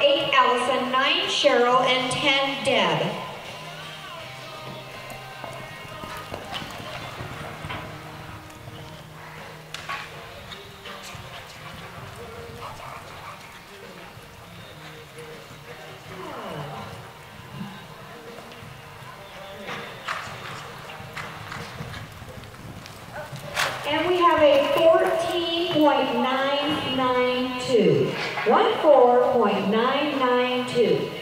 8 Allison, 9 Cheryl, and 10 Deb. And we have a 14.992. 14.992.